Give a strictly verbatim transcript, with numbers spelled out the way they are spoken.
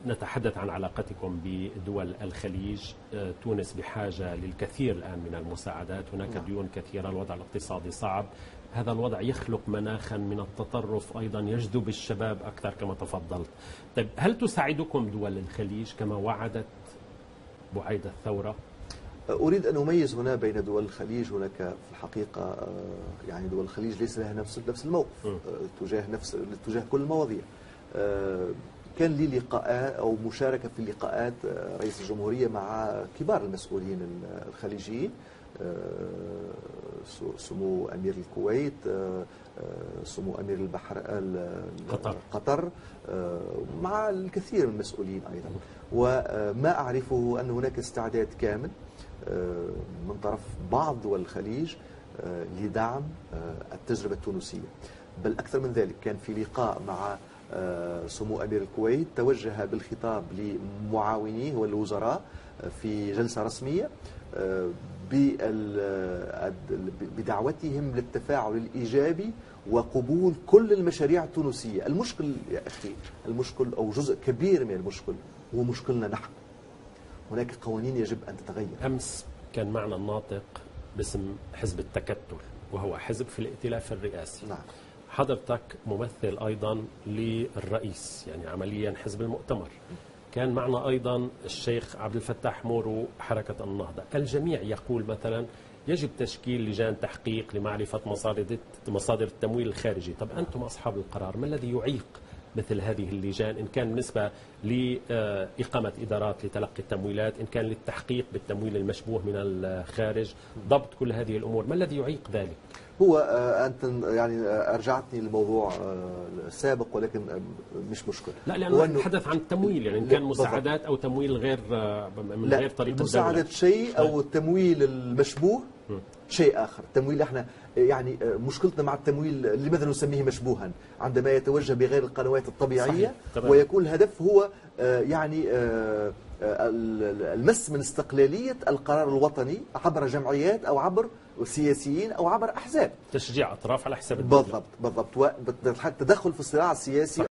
نتحدث عن علاقتكم بدول الخليج. تونس بحاجة للكثير الآن من المساعدات، هناك ديون كثيرة، الوضع الاقتصادي صعب، هذا الوضع يخلق مناخا من التطرف أيضا يجذب الشباب أكثر كما تفضلت. طيب هل تساعدكم دول الخليج كما وعدت بعيد الثورة؟ أريد أن أميز هنا بين دول الخليج. هناك في الحقيقة يعني دول الخليج ليس لها نفس نفس الموقف تجاه نفس تجاه كل المواضيع. كان لي لقاءات أو مشاركة في لقاءات رئيس الجمهورية مع كبار المسؤولين الخليجيين، سمو أمير الكويت، سمو أمير البحر قطر, قطر مع الكثير من المسؤولين أيضا. وما أعرفه أن هناك استعداد كامل من طرف بعض دول الخليج لدعم التجربة التونسية. بل أكثر من ذلك، كان في لقاء مع سمو أمير الكويت توجه بالخطاب لمعاونيه والوزراء في جلسة رسمية بدعوتهم للتفاعل الإيجابي وقبول كل المشاريع التونسية. المشكل يا أخي، المشكل أو جزء كبير من المشكل هو مشكلنا نحن. هناك قوانين يجب أن تتغير. أمس كان معنا الناطق باسم حزب التكتل، وهو حزب في الائتلاف الرئاسي. نعم. حضرتك ممثل أيضا للرئيس، يعني عمليا حزب المؤتمر. كان معنا أيضا الشيخ عبد الفتاح مورو حركة النهضة. الجميع يقول مثلا يجب تشكيل لجان تحقيق لمعرفة مصادر مصادر التمويل الخارجي. طب أنتم أصحاب القرار، ما الذي يعيق مثل هذه اللجان، إن كان بالنسبة لإقامة إدارات لتلقي التمويلات، إن كان للتحقيق بالتمويل المشبوه من الخارج، ضبط كل هذه الأمور، ما الذي يعيق ذلك؟ هو أنت يعني أرجعتني للموضوع السابق، ولكن مش مشكلة. لا، لأنه نتحدث عن التمويل، يعني إن كان مساعدات أو تمويل غير من غير طريقة مساعدة شيء أو التمويل المشبوه شيء آخر. التمويل احنا يعني مشكلتنا مع التمويل لماذا نسميه مشبوها؟ عندما يتوجه بغير القنوات الطبيعية ويكون الهدف هو يعني المس من استقلالية القرار الوطني عبر جمعيات أو عبر سياسيين أو عبر أحزاب، تشجيع أطراف على حساب الدولة. بالضبط بالضبط، والتدخل في الصراع السياسي